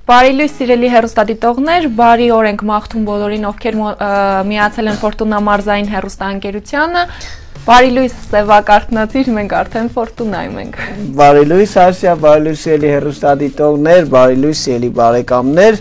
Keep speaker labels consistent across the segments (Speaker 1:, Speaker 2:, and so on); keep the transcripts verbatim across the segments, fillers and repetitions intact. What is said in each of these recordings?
Speaker 1: Բարի լույս սիրելի հեռուստադիտողներ, բարի օր ենք մաղթում բոլորին, ովքեր միացել են Ֆորտունա մարզային հեռուստաընկերությանը։ Բարի լույս սևակարդնացիր, մենք արդեն Ֆորտունայում ենք։
Speaker 2: Բարի լույս Ասիա, բարի լույս սիրելի հեռուստադիտողներ, բարի լույս սիրելի բարեկամներ։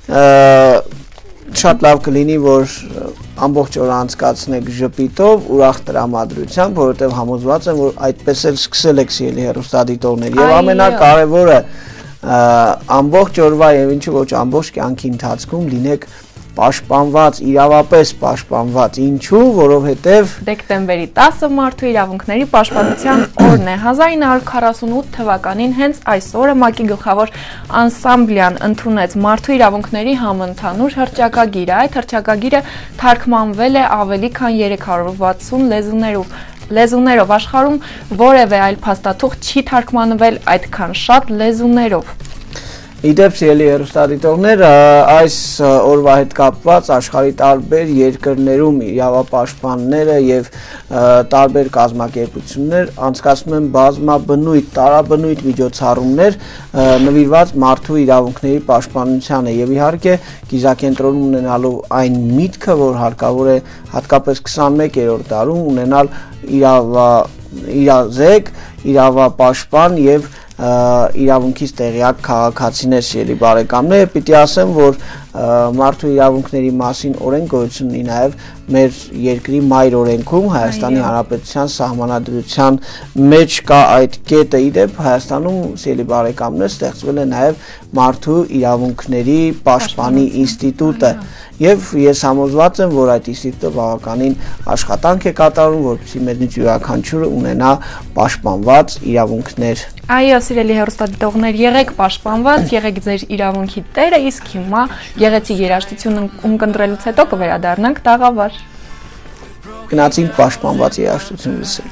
Speaker 2: Շատ լավ կլինի, որ ամբողջ օրը անցկացնեք ժպիտով, ուրախ տրամադրությամբ, որովհետև համոզված եմ, որ այդպես էլ սկսել եք սիրելի հեռուստադիտողներ։ Եվ ամենակարևորը ամբողջ օրվա եւ ինչու ոչ ամբողջ կյանքի ընթացքում լինեք պաշտպանված, իրավապես պաշտպանված։ Ինչու, որովհետեւ
Speaker 1: դեկտեմբերի տասը մարդու իրավունքների պաշտպանության օրն է։ հազար ինը հարյուր քառասունութ թվականին հենց այս օրը ՄԱԿ-ի գլխավոր անսամբլեան ընդունեց մարդու իրավունքների համընդհանուր հռչակագիրը։ Այդ հռչակագիրը թարգմանվել է ավելի քան երեք հարյուր վաթսուն լեզուներով։ Լեզուներով աշխարհում որևէ այլ փաստաթուղթ չի թարգմանվել այդքան շատ լեզուներով։
Speaker 2: Իդեպ սիրելի հեռուստադիտողներ, այս օրվա հետ կապված աշխարհի տարբեր երկրներում իրավապաշտպանները եւ տարբեր կազմակերպություններ անցկացնում են բազմաբնույթ, տարաբնույթ միջոցառումներ նվիրված մարդու իրավունքների պաշտպանությանը եւ իհարկե գիզակենտրոնում ունենալու այն միտքը, որ հարկավոր է հատկապես քսանմեկերորդ դարում ունենալ իրավա իրազեկ, իրավապաշտպան եւ իրավունքից տեղյակ քաղաքացիներ սիրելի բարեկամներ, պիտի ասեմ, որ մարդու իրավունքների մասին օրենք գոյություն ունի նաև մեր երկրի մայր օրենքում, Հայաստանի Հանրապետության Սահմանադրության մեջ կա այդ կետը։ Իդեպ Հայաստանում սիրելի բարեկամներ ստեղծվել է նաև մարդու իրավունքների պաշտպանի ինստիտուտը եւ ես համոզված եմ, որ այդ ինստիտուտը բավականին աշխատանք է կատարում, որպեսզի մեզնից յուրաքանչյուրը ունենա պաշտպանված իրավունքներ։
Speaker 1: Այո, սիրելի հեռուստադիտողներ, եղեք պաշտպանված, եղեք ձեր իրավունքի տերը, իսկ հիմա գեղեցիկ երաժշտություն ունկնդրելուց հետո կվերադառնանք տաղավար։
Speaker 2: Գնացինք պաշտպանված երաժշտություն լսել։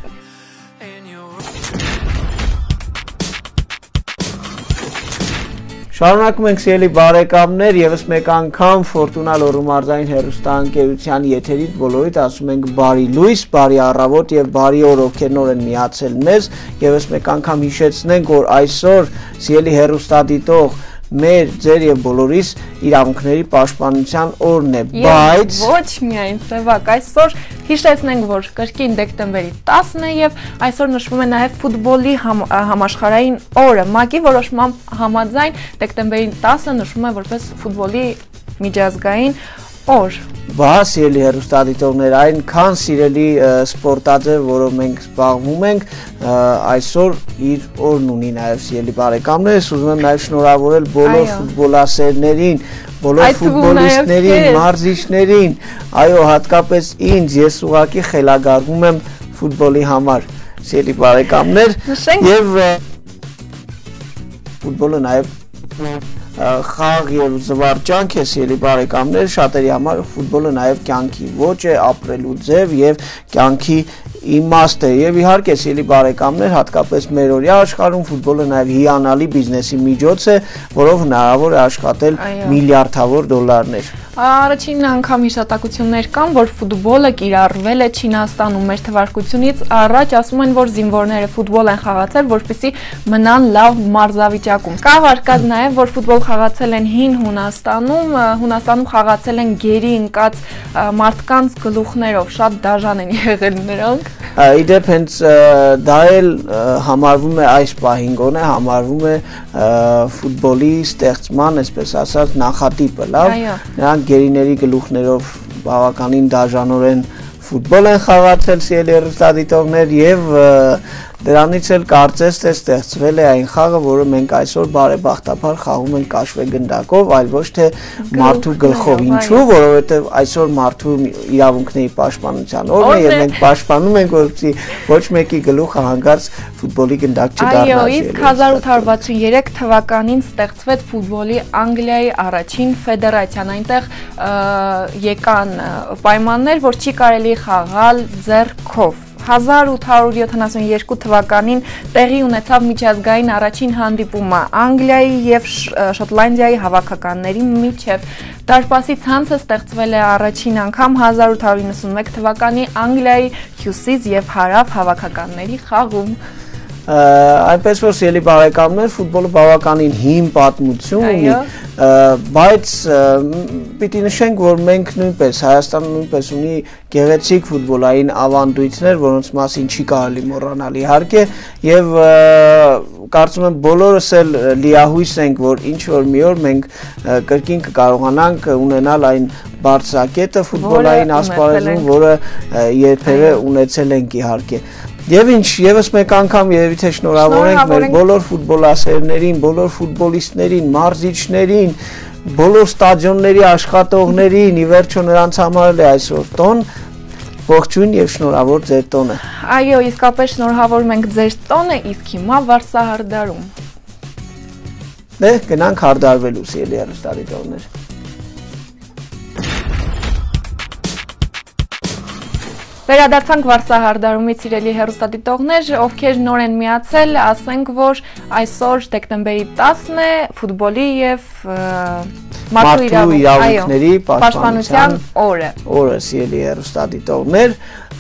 Speaker 2: Շարունակում ենք սիրելի բարեկամներ, եւս մեկ անգամ Ֆորտունա լոռու մարզային հեռուստաընկերության եթերից բոլորիդ ասում ենք բարի լույս, բարի առավոտ եւ բարի օր, ովքեր նոր են միացել մեզ, եւս մեկ անգամ հիշեցնենք, որ այսօր սիրելի հեռուստադիտող մեր ձեր եւ բոլորիս իրավունքների պաշտպանության օրն է, բայց
Speaker 1: ոչ միայն սևակ, այսօր հիշեցնենք, որ կրկին դեկտեմբերի տասն է եւ այսօր նշվում է նաեւ ֆուտբոլի համ, համաշխարհային օրը։ ՄԱԿ-ի որոշման համաձայն դեկտեմբերի տասը նշվում է որպես ֆուտբոլի միջազգային օր։
Speaker 2: Բա սիրելի հեռուստադիտողներ, այնքան սիրելի սպորտաձև, որով մենք զբաղվում ենք, այսօր իր օրն ունի նաև սիրելի բարեկամներ, ես ուզում եմ նաև շնորհավորել բոլոր ֆուտբոլասերներին, բոլոր ֆուտբոլիստներին, մարզիչներին, այո, հատկապես ինձ, ես ուղղակի խելագարվում եմ ֆուտբոլի համար, սիրելի բարեկամներ, եւ ֆուտբոլը նաև խաղ եւ զվարճանք է սիրելի բարեկամներ, շատերի համար ֆուտբոլը նաեւ կյանքի ոճ է, ապրելու ձև եւ կյանքի իմաստ է եւ իհարկե սիրելի բարեկամներ, հատկապես մեր օրյա աշխարհում ֆուտբոլը նաեւ հիանալի բիզնեսի միջոց է, որով հնարավոր է աշխատել միլիարդավոր դոլարներ։
Speaker 1: Առաջին անգամ հիշատակություններ կան, որ ֆուտբոլը կիրառվել է Չինաստանում մեր թվարկությունից առաջ, ասում են, որ զինվորները ֆուտբոլ են խաղացել, որպեսզի մնան լավ մարզավիճակում։ Կա վարկած նաև, որ ֆուտբոլ խաղացել են հին Հունաստանում, Հունաստանում խաղացել են գերի ընկած մարդկանց գլուխներով, շատ դաժան են եղել նրանք։
Speaker 2: Իդեպ հենց դա էլ համարվում է այս պահին գոնե համարվում է ֆուտբոլի ստեղծման, այսպես ասած, նախատիպը, լավ։ Նրանք գերիների գլուխներով բավականին դաժանորեն ֆուտբոլ են խաղացել սիրելի հեռուստադիտողներ եւ դրանից էլ կարծես թե ստեղծվել է այն խաղը, որը մենք այսօր բարեբախտաբար խաղում ենք կաշվե գնդակով, այլ ոչ թե մարդու գլխով։ Ինչու՞, որովհետեւ այսօր մարդու իրավունքների պաշտպանության օրն է եւ մենք պաշտպանում ենք, որպեսզի ոչ մեկի գլուխը հանկարծ ֆուտբոլի գնդակ չդառնա։
Speaker 1: Այո, իսկ հազար ութ հարյուր վաթսունյերեք թվականին ստեղծվեց ֆուտբոլի Անգլիայի առաջին ֆեդերացիան, այնտեղ եկան պայմաններ, որ չի կարելի խաղալ ձեռքով։ հազար ութ հարյուր յոթանասունյերկու թվականին տեղի ունեցավ միջազգային առաջին հանդիպումը Անգլիայի եւ Շոտլանդիայի հավաքականների միջև։ Դարպասի ցանցը ստեղծվել է առաջին անգամ հազար ութ հարյուր իննսունմեկ թվականի Անգլիայի հյուսիս եւ հարավ հավաքականների խաղում։
Speaker 2: Այնպես որ սիրելի բարեկամներ, ֆուտբոլը բավականին հին պատմություն ունի, բայց պիտի նշենք, որ մենք նույնպես Հայաստանը նույնպես ունի գեղեցիկ ֆուտբոլային ավանդույթներ, որոնց մասին չի կարելի մոռանալ իհարկե, եւ կարծում եմ բոլորս էլ լիահույս ենք, որ ինչ որ մի օր մենք կրկին կկարողանանք ունենալ այն բարձրակետը ֆուտբոլային ասպարեզում, որը երբևէ ունեցել ենք իհարկե։ Եվ ինչ, եւս մեկ անգամ երևի թե շնորհավոր ենք մեր բոլոր ֆուտբոլասերներին, բոլոր ֆուտբոլիստներին, մարզիչներին, բոլոր ստադիոնների աշխատողներին, ի վերջո նրանց համար էլ է այսօր տոն, ողջույն եւ շնորհավոր ձեր տոնը։
Speaker 1: Այո, իսկապես շնորհավորում ենք ձեր տոնը, իսկ հիմա վարսահարդարում։
Speaker 2: Դե գնանք հարդարվելու, սիրելի հեռուստադիտողներ։
Speaker 1: Վերադարձանք վարսահարդարումից, սիրելի հեռուստադիտողներ, ովքեր նոր են միացել, ասենք, որ այսօր դեկտեմբերի տասն է, ֆուտբոլի եւ մարդու իրավունքների պաշտպանության օրը։
Speaker 2: Օրը, սիրելի հեռուստադիտողներ,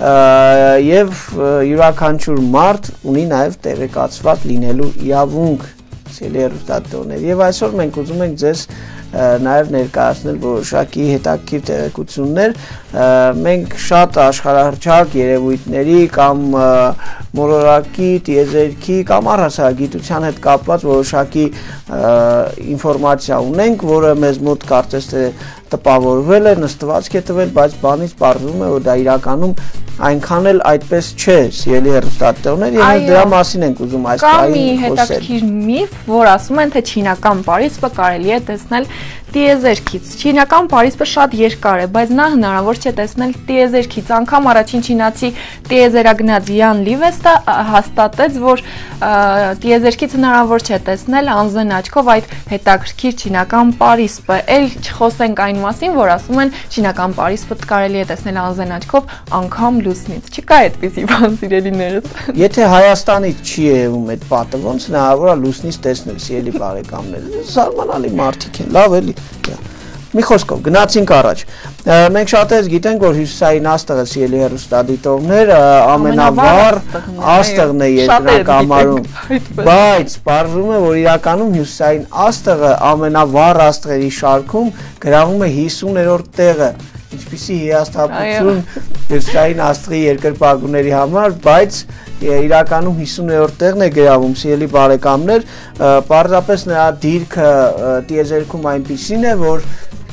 Speaker 2: եւ յուրաքանչյուր մարդ ունի նաեւ տեղեկացված լինելու իրավունք, սիրելի հեռուստադիտողներ, եւ այսօր մենք ուզում ենք ձեզ նաև ներկայացնել որոշակի հետաքրքիր տեղեկություններ, մենք շատ աշխարհահռչակ երևույթների կամ մոլորակի, տիեզերքի կամ առհասարակ գիտության հետ կապված որոշակի ինֆորմացիա ունենք, որը մեզ մոտ կարծես թե տպավորվել է, նստվածք է տվել, բայց բանից պարզվում է, որ դա իրականում այնքան էլ այդպես չէ, սիրելի հեռուստադիտողներ, եւ դրա մասին ենք ուզում այս
Speaker 1: պահին խոսել։ Կա մի հետաքրքիր միֆ, որ ասում են, թե չինական Փարիզը կարելի է տեսնել տիեզերքից։ Չինական Փարիզը շատ երկար է, բայց նա հնարավոր չէ տեսնել տիեզերքից։ Անգամ առաջին չինացի տիեզերագնաց Յան Լիվեստը հաստատեց, որ տիեզերքից հնարավոր չէ տեսնել անզեն աչքով այդ հետաքրքիր չինական Փարիզը։ Էլ չխոսենք այն մասին, որ ասում են չինական Փարիզը կարելի է տեսնել անզեն աչքով անգամ լուսնից։ Չկա այդպիսի բան, սիրելիներս։
Speaker 2: Եթե Հայաստանից չի եղում այդ պատը, ոնց հնարավոր է լուսնից տեսնել, սիրելի բարեկամներ։ Զարմանալի մարդիկ են, լավ էլի։ Մի խոսքով գնացինք առաջ։ Մենք շատերս գիտենք, որ հյուսիսային աստղը, սիրելի հեռուստադիտողներ, ամենավառ աստղն է երկնակամարում, բայց պարզվում է, որ իրականում հյուսիսային աստղը ամենավառ աստղերի շարքում գրավում է հիսուներորդ տեղը, ինչպիսի հիասթափություն հյուսիսային աստղի երկրպագուների համար, բայց իրականում հիսուներորդ տեղն է գրավում, սիրելի բարեկամներ, պարզապես նրա դիրքը տիեզերքում այնպիսին է, որ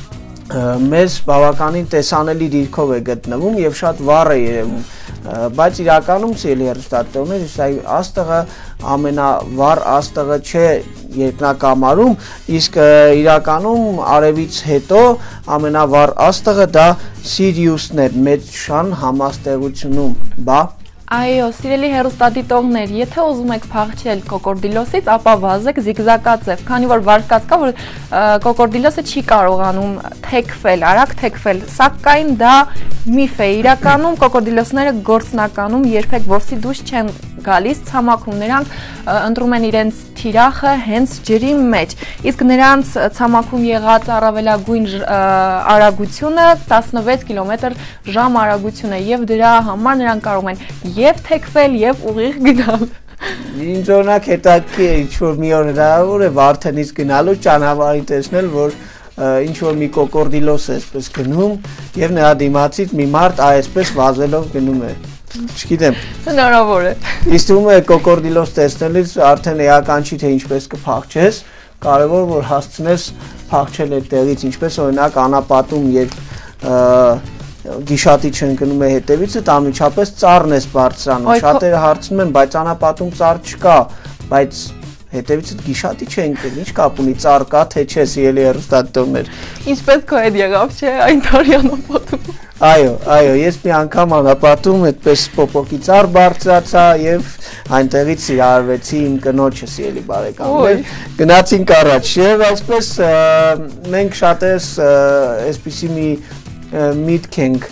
Speaker 2: մեզ բավականին տեսանելի դիրքով է գտնվում եւ շատ վառ է երևում, բայց իրականում սիրելի հեռուստադիտողներ, հյուսիսային աստղը ամենավառ աստղը չէ երկնակամարում, իսկ իրականում արևից հետո ամենավառ աստղը դա Սիրիուսն է մեծ շան համաստեղությունում, բա
Speaker 1: Այո, սիրելի հեռուստադիտողներ, եթե ուզում եք փախչել կոկորդիլոսից, ապա վազեք զիգզագաձև, քանի որ վարկած կա, որ կոկորդիլոսը չի կարողանում թեքվել, արագ թեքվել, սակայն դա միֆ է, իրականում կոկորդիլոսները գործնականում երբեք որսի դուրս չեն գալիս ցամաքում, նրանք ընտրում են իրենց թիրախը հենց ջրի մեջ, իսկ նրանց ցամաքում եղած առավելագույն արագությունը տասնվեց կիլոմետր ժամ արագություն է եւ դրա համար նրանք կարող են եւ թեքվել եւ ուղիղ գնալ։
Speaker 2: Ինձ օրինակ հետաքրքիր է, ինչ որ մի օր հնարավոր է Վարդենից գնալու ճանապարհին տեսնել, որ ինչ որ մի կոկորդիլոս է այսպես գնում եւ նրա դիմացից մի մարդ այսպես վազելով գնում է։ Չգիտեմ։
Speaker 1: Հնարավոր է։
Speaker 2: Իսկ ում է կոկորդիլոս տեսնելիս արդեն էական չի թե ինչպես կփախչես, կարևոր որ հասցնես փախչել այդ տեղից, ինչպես օրինակ անապատում, երբ գիշատի չընկնում է հետևիցդ, անմիջապես ծառն ես բարձրանում։ Շատերը հարցնում են, բայց անապատում ծառ չկա, բայց հետևիցդ գիշատի չընկել, ինչ կապ ունի, ծառ կա թե չէ, սիրելի հեռուստադիտողներ։
Speaker 1: Ինչպես քո հետ եղավ, չէ, այն տարի անապատում։
Speaker 2: Այո, այո, ես մի անգամ անապատում այդպես պոպոկի ծառ բարձրացա եւ այնտեղից սիրահարվեցի իմ կնոջը, սիրելի բարեկամներ։ Գնացինք առաջ եւ այսպես մենք շատերս այսպիսի մի միտք ենք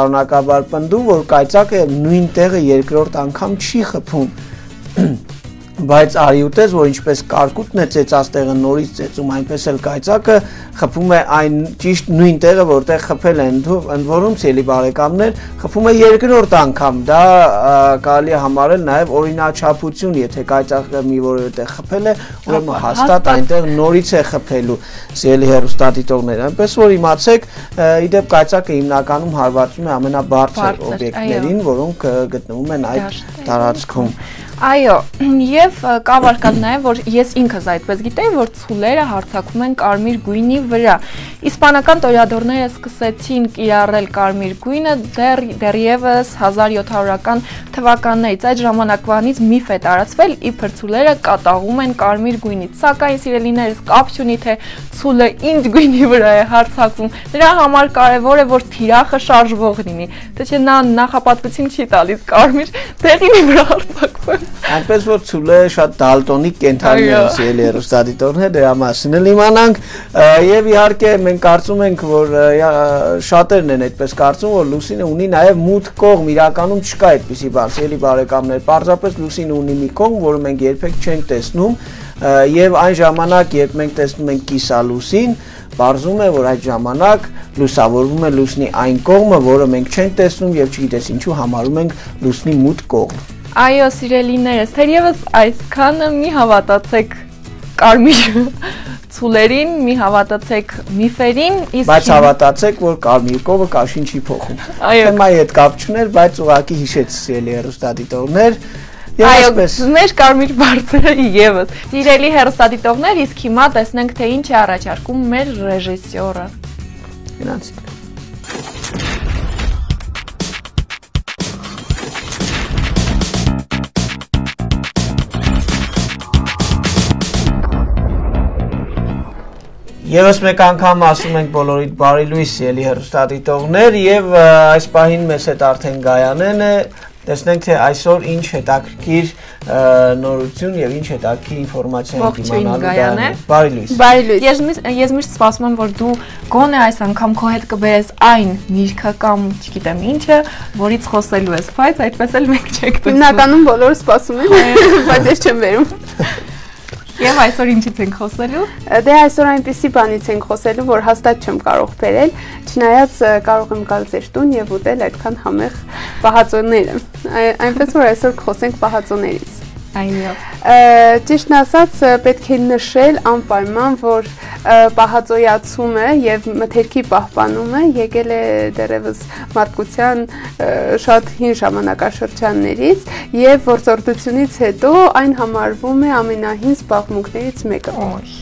Speaker 2: շարունակաբար պնդում, որ կայծակը նույն տեղը երկրորդ անգամ չի խփում։ Բայց արի ուտես, որ ինչպես կարկուտն է ծեծած տեղը նորից ծեծում, այնպես էլ կայծակը խփում է այն ճիշտ նույն տեղը, որտեղ խփել են, ընդ որում ցելի բարեկամներ, խփում է երկրորդ անգամ, դա կարելի է համարել նաև օրինաչափություն, եթե կայծակը մի որևէ տեղ խփել է, ուրեմն հաստատ այնտեղ նորից է խփելու, ցելի հեռուստադիտողներ, այնպես որ իմացեք, իդեպ կայծակը հիմնականում հարվածում է ամենաբարձր օբյեկտներին, որոնք գտնվում են այդ տարածքում։
Speaker 1: Այո, եւ կա վարկած նաեւ, որ ես ինքս այդպես գիտեի, որ ցուլերը հարցակվում են կարմիր գույնի վրա։ Իսպանական տորադորները սկսեցին կիրառել կարմիր գույնը դեռ դեռևս հազար յոթ հարյուրական թվականներից։ Այդ ժամանակվանից միֆ է տարածվել, իբր ցուլերը կատաղում են կարմիր գույնից։ Սակայն սիրելիներս, կապ չունի թե ցուլը ինչ գույնի վրա է հարցակվում։ Դրա համար կարևոր է, որ թիրախը շարժվող լինի։ Թե չէ նա նախապատվություն չի տալիս կարմիր տեղի վրա հարցակվում։
Speaker 2: Այնպես որ ցուլը շատ դալտոնիկ կենթանի է, ցելի հեռուստադիտողներ, դրա մասին էլ իմանանք, եւ իհարկե մենք կարծում ենք, որ շատերն են այդպես կարծում, որ լուսինը ունի նաեւ մութ կողմ, իրականում չկա այդպիսի բան, ցելի բարեկամներ, պարզապես լուսինը ունի մի կողմ, որը մենք երբեք չենք տեսնում, եւ այն ժամանակ, երբ մենք տեսնում ենք կիսալուսին, բարձում է, որ այդ ժամանակ լուսավորվում է լուսնի այն կողմը, որը մենք չենք տեսնում եւ չգիտես ինչու համարում ենք լուսնի մութ կողմ։
Speaker 1: Այո, սիրելիներս, թերևս այսքանը մի հավատացեք կարմիր ցուլերին, մի հավատացեք միֆերին,
Speaker 2: բայց հավատացեք, որ կարմիր կովը կաշին չի փոխում։ Թեմայի հետ կապ չուներ, բայց ուղղակի հիշեց ցելի հեռուստադիտողներ։
Speaker 1: Այո, մեր կարմիր բարձրը եւս։ Սիրելի հեռուստադիտողներ, իսկ հիմա տեսնենք, թե ինչ է առաջարկում մեր ռեժիսորը։
Speaker 2: Գնացինք։ Եվս մեկ անգամ ասում ենք բոլորիդ բարի լույս ելի հեռուստադիտողներ եւ այս պահին մեզ հետ արդեն Գայանեն է, տեսնենք թե այսօր ինչ հետաքրքիր նորություն եւ ինչ հետաքրքիր ինֆորմացիա ենք իմանալու Գայանեն։ Բարի լույս։
Speaker 1: Բարի լույս։ Ես ես միշտ սպասում եմ, որ դու գոնե այս անգամ քո հետ կբերես այն միրգը կամ չգիտեմ ինչը, որից խոսելու ես, բայց այդպես էլ մենք չենք տեսնում։
Speaker 3: Հիմնականում բոլորը սպասում են, բայց ես չեմ վերում։
Speaker 1: Եվ այսօր ինչից ենք խոսելու։
Speaker 3: Դե այսօր այնպիսի բանից ենք խոսելու, որ հաստատ չեմ կարող բերել, չնայած կարող եմ գալ ձեր տուն եւ ուտել այդքան համեղ պահածոները։ Այնպես որ այսօր խոսենք պահածոներից։
Speaker 1: Այո։
Speaker 3: Ճիշտն ասած, պետք է նշել անպայման, որ պահածոյացումը եւ մթերքի պահպանումը եկել է դեռևս մարդկության շատ հին ժամանակաշրջաններից եւ որսորդությունից հետո այն համարվում է ամենահին զբաղմունքներից մեկը։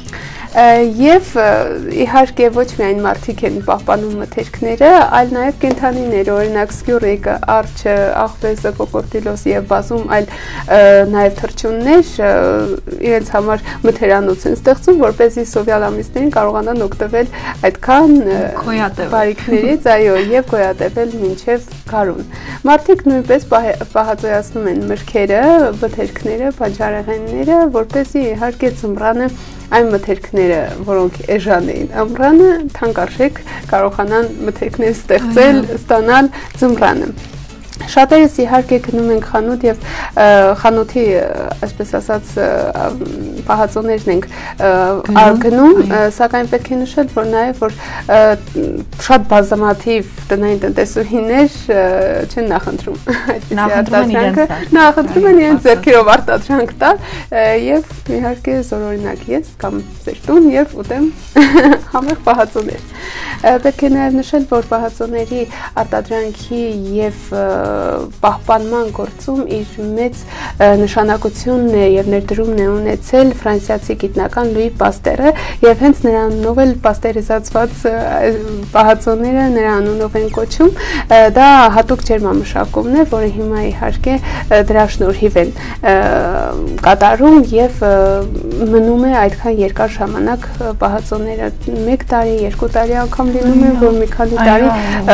Speaker 3: Եվ իհարկե ոչ միայն մարդիկ են պահպանում մթերքները, այլ նաև կենդանիներ, օրինակ սկյուռիկը, արջը, աղվեսը, կոկորդիլոս եւ բազում այլ նաև թռչուններ իրենց համար մթերանոց են ստեղծում, որպեսզի սովյալ ամիսներին կարողանան օգտվել այդքան բարիքներից, այո, եւ գոյատևել մինչեւ գարուն։ Մարդիկ նույնպես պահածոյացնում են մրգերը, մթերքները, բանջարեղենները, որպեսզի իհարկե ձմռանը այն մթերքները, որոնք էժան էին ամռանը, թանկարժեք կարողանան մթերքներ ստեղծել, ստանալ ձմռանը։ Շատերս իհարկե գնում ենք խանութ եւ խանութի, այսպես ասած, պահածոներն ենք արգնում, սակայն պետք է նշել, որ նաեւ որ շատ բազմաթիվ տնային տնտեսուհիներ չեն նախընտրում այդպիսի արտադրանքը, նախընտրում են իրենց ձեռքերով արտադրանք տալ եւ իհարկե զորօրինակ ես կամ ձեր տուն եւ ուտեմ համեղ պահածոներ։ Պետք է նաեւ նշել, որ պահածոների արտադրանքի եւ պահպանման գործում իր մեծ նշանակությունն է եւ ներդրումն է ունեցել ֆրանսիացի գիտնական Լուի Պաստերը եւ հենց նրա անունով էլ պաստերիզացված պահածոները նրա անունով են կոչում, դա հատուկ ջերմամշակումն է, որը հիմա իհարկե դրա շնորհիվ են կատարում եւ մնում է այդքան երկար ժամանակ պահածոները մեկ տարի, երկու տարի անգամ լինում է, որ մի քանի տարի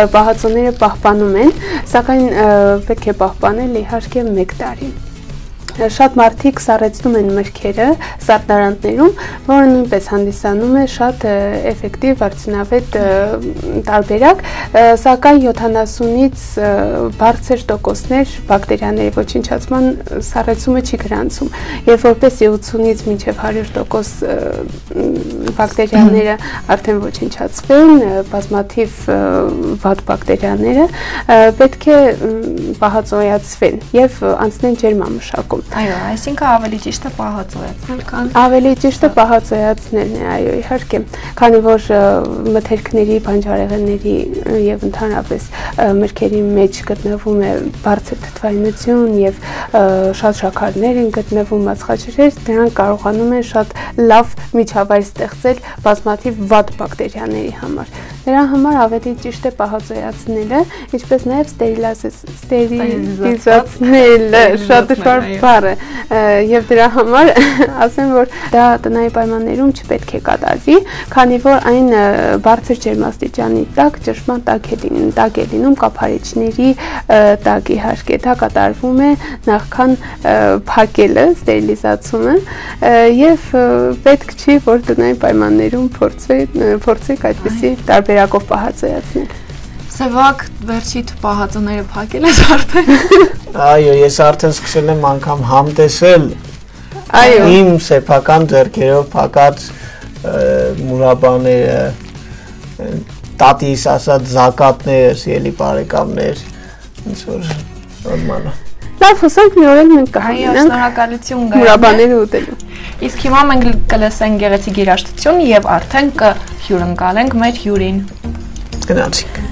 Speaker 3: պահածոները պահպանում են, սակայն պետք է պահպանել իհարկե մեկ տարի։ շատ մարդիկ սառեցնում են մրգերը սարդարանտներում, որը նույնպես հանդիսանում է շատ էֆեկտիվ արդյունավետ տարբերակ, սակայն յոթանասունից բարձր տոկոսներ բակտերիաների ոչնչացման սառեցումը չի գրանցում, եւ որպես ութունից մինչև հարյուր տոկոս բակտերիաները արդեն ոչնչացվեն, բազմաթիվ վատ բակտերիաները պետք է պահածոյացվեն եւ անցնեն ջերմամշակում։
Speaker 1: Այո, այսինքն ավելի ճիշտ է պահածոյացնել, քան
Speaker 3: ավելի ճիշտ է պահածոյացնելն է, այո, իհարկե, քանի որ մթերքների, բանջարեղենների եւ ընդհանրապես մրգերի մեջ գտնվում է բարձր թթվայնություն եւ շատ շաքարներ են գտնվում, ածխաջրեր, դրանք կարողանում են շատ լավ միջավայր ստեղծել բազմաթիվ վատ բակտերիաների համար։ Դրա համար ավելի ճիշտ է պահածոյացնելը, ինչպես նաև ստերիլիզացնելը, շատ դժվար բառ է, եւ դրա համար ասեմ, որ դա տնային պայմաններում չպետք է կատարվի, քանի որ այն բարձր ջերմաստիճանի տակ ճնշման տակ է լինում, տակ է լինում կափարիչների տակ իհարկե, դա կատարվում է նախքան փակելը, ստերիլիզացումը, եւ պետք չի, որ տնային պայմաններում փորձեք այդպիսի տարբերակով պահածոյացնել։
Speaker 1: Սևակ, վերջիդ պահածոները փակել ես արդեն։
Speaker 2: Այո, ես արդեն սկսել եմ անգամ համտեսել իմ սեփական ձեռքերով փակած մուրաբաները, տատիս ասած զակատները, սիրելի բարեկամներ, ոնց որ նորմալ է։
Speaker 3: Լավ, հուսանք մի օր էլ մենք
Speaker 1: կհայտնենք շնորհակալություն
Speaker 3: մուրաբաները ուտելու։
Speaker 1: Իսկ հիմա մենք կլսենք գեղեցիկ երաժշտություն եւ արդեն կհյուրընկալենք մեր հյուրին։
Speaker 2: Գնացինք։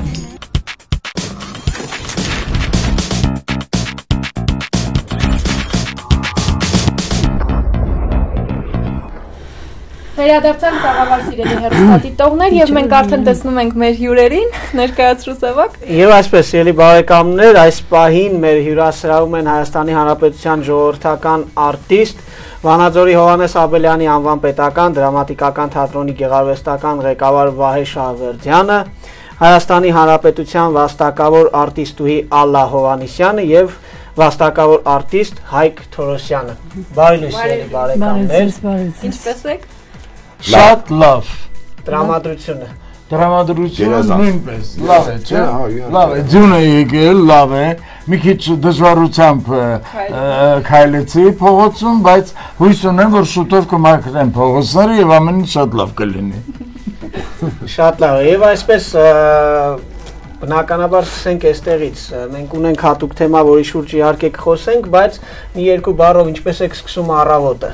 Speaker 1: Վերադարձանք տաղավար սիրելի հեռուստադիտողներ եւ մենք արդեն տեսնում ենք մեր հյուրերին, ներկայացրու Սևակ։
Speaker 2: Եվ այսպես սիրելի բարեկամներ, այս պահին մեր հյուրասրահում են Հայաստանի Հանրապետության ժողովրդական արտիստ Վանաձորի Հովհաննես Աբելյանի անվան պետական դրամատիկական թատրոնի գեղարվեստական ղեկավար Վահե Շահվերդյանը, Հայաստանի Հանրապետության վաստակավոր արտիստուհի Ալլա Հովհաննիսյանը եւ վաստակավոր արտիստ Հայկ Թորոսյանը։ Բարի լույս սիրելի բարեկամներ։
Speaker 1: Ինչպե՞ս եք։
Speaker 4: Շատ լավ։
Speaker 2: Տրամադրությունը։
Speaker 4: Տրամադրությունը նույնպես լավ է, չէ՞։ Լավ է, ձյուն է եկել, լավ է։ Մի քիչ դժվարությամբ քայլեցի փողոցում, բայց հույս ունեմ, որ շուտով կմաքրեն փողոցները եւ ամեն ինչ շատ լավ կլինի։
Speaker 2: Շատ լավ է, եւ այսպես բնականաբար սկսենք այստեղից։ Մենք ունենք հատուկ թեմա, որի շուրջ իհարկե կխոսենք, բայց մի երկու բառով ինչպես եք սկսում առավոտը։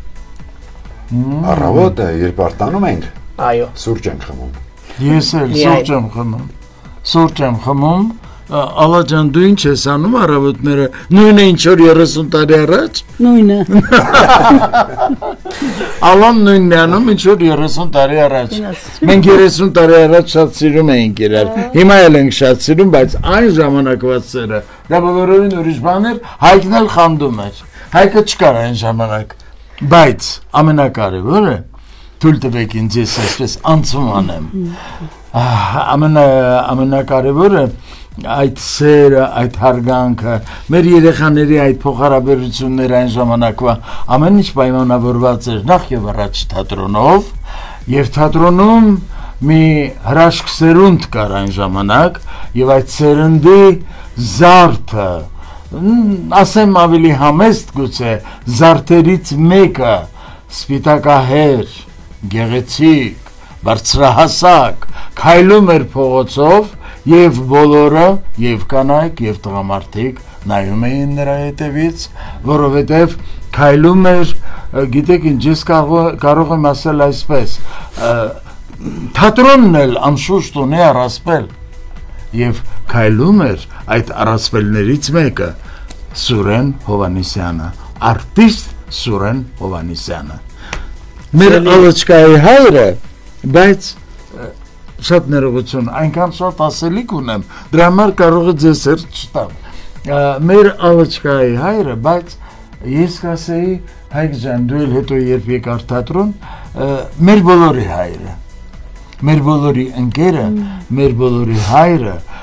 Speaker 5: Առավոտը, երբ արտանում ենք,
Speaker 2: այո,
Speaker 5: սուրճ եմ խմում։
Speaker 4: Ես էլ սուրճ եմ խմում։ Սուրճ եմ խմում։ Ալլա ջան, դու ինչ ես անում առավոտները։ Նույնը ինչ որ երեսուն տարի առաջ։
Speaker 6: Նույնը։
Speaker 4: Ալլան նույնն է անում ինչ որ երեսուն տարի առաջ։ Մենք երեսուն տարի առաջ շատ սիրում էինք իրար։ Հիմա էլ ենք շատ սիրում, բայց այն ժամանակվա սերը դա բոլորովին ուրիշ բան էր, Հայկն էլ խանդում էր։ Հայկը չկար այն ժամանակ։ Բայց ամենակարևորը թույլ տվեք ինձ ես այսպես անցում անեմ։ Ամենա ամենակարևորը այդ սերը, այդ հարգանքը, մեր երեխաների այդ փոխհարաբերությունները այն ժամանակվա ամեն ինչ պայմանավորված էր նախ եւ առաջ թատրոնով, եւ թատրոնում մի հրաշք սերունդ կար այն ժամանակ, եւ այդ սերնդի զարդը ասեմ ավելի համեստ գուցե զարդերից մեկը սպիտակահեր, գեղեցիկ, բարձրահասակ, քայլում էր փողոցով եւ բոլորը, եւ կանայք, եւ տղամարդիկ նայում էին նրա հետևից, որովհետեւ քայլում էր, գիտեք ինչ, ես կարող եմ ասել այսպես, թատրոնն էլ անշուշտ ունի առասպել եւ քայլում էր այդ առասպելներից մեկը Սուրեն Հովհաննիսյանը, արտիստ Սուրեն Հովհաննիսյանը։ Մեր ալոչկայի հայրը, բայց շատ ներողություն, այնքան շատ ասելիք ունեմ, դրա համար կարող է ձեզ հետ չտամ։ Մեր ալոչկայի հայրը, բայց ես կասեի, Հայկ ջան, դու էլ հետո երբ եկար թատրոն, մեր բոլորի հայրը, մեր բոլորի ընկերը, մեր բոլորի հայրը,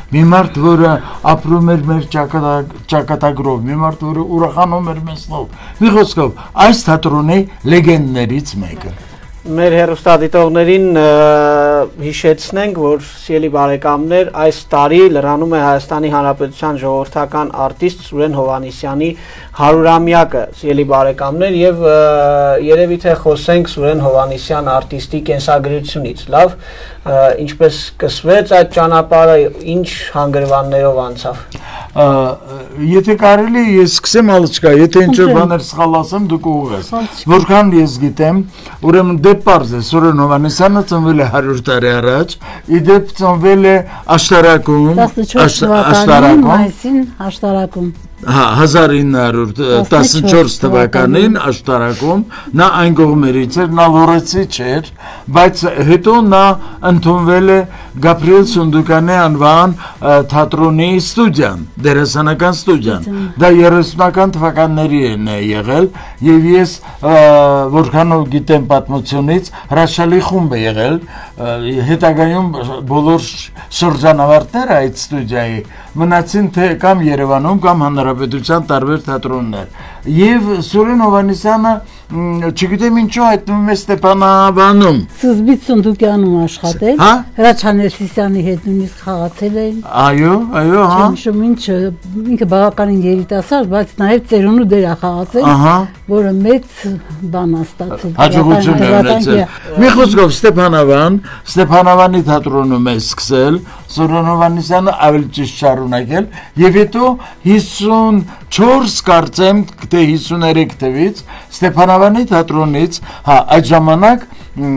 Speaker 4: մի մարդ, որը ապրում էր մեր ճակատագրով, մի մարդ, որը ուրախանում էր մեզնով։ Մի խոսքով, այս թատրոնի լեգենդներից մեկը։
Speaker 2: Մեր հեռուստադիտողներին հիշեցնենք, որ սիրելի բարեկամներ, այս տարի լրանում է Հայաստանի Հանրապետության ժողովրդական արտիստ Սուրեն Հովհաննիսյանի հարյուրամյակը, սիրելի բարեկամներ, եւ երևի թե խոսենք Սուրեն Հովհաննիսյան արտիստի կենսագրությունից։ Լավ, ինչպես սկսվեց այդ ճանապարհը, ինչ հանգրվաններով անցավ։
Speaker 4: Եթե կարելի ես սկսեմ ալչկա, եթե ինչ-որ բաներ սխալ ասեմ, դուք ուղղես։ Որքան ես գիտեմ, ուրեմն դե պարզ է, Սուրեն Հովհաննիսյանը ծնվել է հարյուր տարի առաջ, իդեպ ծնվել է Աշտարակում,
Speaker 6: Աշտարակում, այսին Աշտարակում։
Speaker 4: Հա, հազար ինը հարյուր տասնչորս թվականին Աշտարակում, նա այն կողմերից էր, նա լորեցի չէր, բայց հետո նա ընդունվել է Գաբրիել Սունդուկյանի անվան թատրոնի ստուդիան, դերասանական ստուդիան։ Դա երեսունական թվականներին է եղել, եւ ես որքանով գիտեմ պատմությունից, հրաշալի խումբ է եղել, հետագայում բոլոր շրջանավարտները այդ ստուդիայի մնացին թե կամ Երևանում, կամ Հանրապետության տարբեր թատրոններ։ Եվ Սուրեն Հովհաննիսյանը, չգիտեմ ինչու, հայտնվում է Ստեփանավանում։
Speaker 6: Սկզբից Սունդուկյանում աշխատել, Հրաչ Հանեսիսյանի հետ նույնիսկ խաղացել էին։
Speaker 4: Այո, այո, հա։
Speaker 6: Ինչու՞ ինչը, ինքը բավականին երիտասարդ, բայց նաև ծերունու դեր է խաղացել, որը մեծ բան է ստացել։
Speaker 4: Հաջողություն է ունեցել։ Մի խոսքով Ստեփանավան, Ստեփանավանի թատրոնում է սկսել, Սուրեն Հովհաննիսյանը ավելի ճիշտ շարունակել, եւ հետո հիսունչորս կարծեմ, թե հիսուներեք թվից Ստեփանավանի թատրոնից, հա, այդ ժամանակ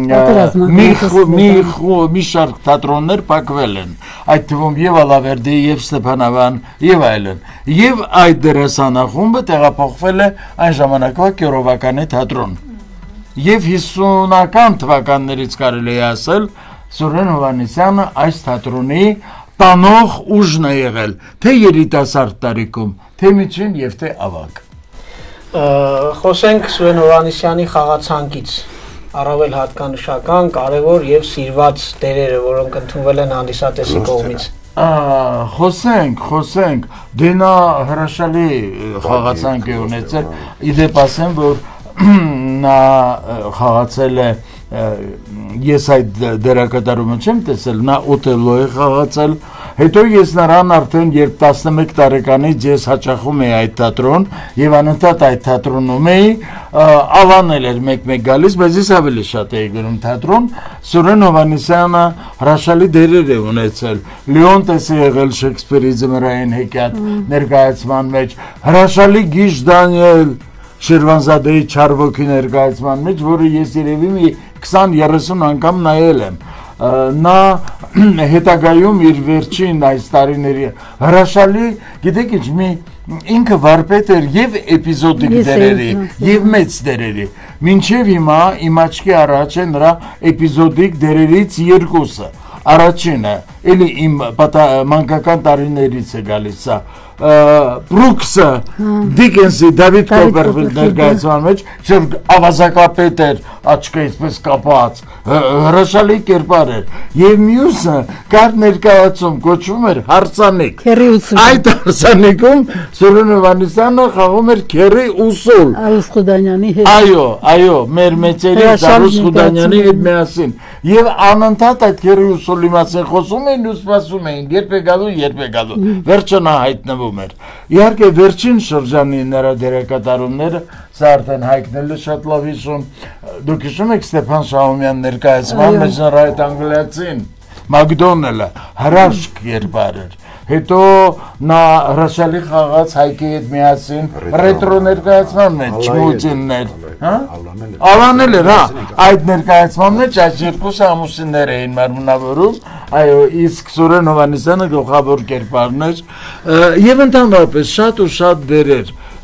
Speaker 4: մի շարք թատրոններ փակվել են, այդ թվում եւ Ալավերդի, եւ Ստեփանավան, եւ այլն, եւ այդ դերասանախումբը տեղափոխվել է այն ժամանակվա Կիրովականի թատրոն, եւ հիսունական թվականներից կարելի է ասել Սուրեն Հովհաննիսյանը այս թատրոնի տանող ուժն է եղել, թե երիտասարդ տարիքում, թե միջին եւ թե ավագ։
Speaker 2: Խոսենք Սուրեն Հովհաննիսյանի խաղացանկից, առավել հատկանշական, կարևոր եւ սիրված դերերը, որոնք ընդունվել են հանդիսատեսի կողմից։
Speaker 4: Խոսենք, խոսենք, դե նա հրաշալի խաղացանք է ունեցել, իդեպ ասեմ, որ նա խաղացել է, ես այդ դերակատարումը չեմ տեսել, նա Օթելլո է խաղացել, հետո ես նրան արդեն երբ տասնմեկ տարեկանից ես հաճախում էի այդ թատրոն եւ անընդհատ այդ թատրոնում էի, ավանել էր մեկ-մեկ գալիս, բայց ես ավելի շատ էի գնում թատրոն։ Սուրեն Հովհաննիսյանը հրաշալի դերեր է ունեցել, Լեոնտես է եղել Շեքսպիրի Ձմեռային հեքիաթ ներկայացման մեջ, հրաշալի Գիժ Դանիել Շիրվանզադեի Չարվոքի ներկայացման մեջ, որը ես երևի մի քսան երեսուն անգամ նայել եմ։ Նա հետագայում իր վերջին այս տարիների հրաշալի, գիտեք ինչ, մի ինքը վարպետ էր եւ էպիզոդիկ դերերի, եւ մեծ դերերի։ Մինչեւ հիմա իմ աչքի առաջ է նրա էպիզոդիկ դերերից երկուսը։ Առաջինը, էլի իմ մանկական տարիներից է գալիս սա, Բրուքսը, Դիկենսի, Դավիթ Կոպերֆիլդ ներկայացման մեջ, որ ավազակապետ էր, աչքը այսպես կապած, հրաշալի կերպար էր, եւ մյուսը կար ներկայացում, կոչվում էր Հարսանիք։ Այդ Հարսանիքում Սուրեն Հովհաննիսյանը խաղում էր Քերի Ուսուլ։
Speaker 6: Արուս Խուդանյանի հետ։
Speaker 4: Այո, այո, մեր մեծերի Արուս Խուդանյանի հետ միասին։ Եվ անընդհատ այդ Քերի Ուսուլի մասին խոսում էին ու սպասում էին, երբ է գալու, երբ է գալու։ Վերջը նա հայտնվում էր։ Իհարկե վերջին շրջանի նրա դերակատարումները, սա արդեն Հայկն էլ շատ լավ հիշում, դուք հիշում եք Ստեփան Շահումյան ներկայացման մեջ նրա այդ անգլիացին, Մակդոնելը, հրաշք կերպար էր։ Հետո նա հրաշալի խաղաց Հայկի հետ միասին ռետրո ներկայացման մեջ, Չմուտիններ, հա? Ալանել էր, հա, այդ ներկայացման մեջ այս երկուսը ամուսիններ էին մարմնավորում, այո, իսկ Սուրեն Հովհաննիսյանը գլխավոր կերպարն էր, եւ ընդհանրապես շատ ու շատ դերեր։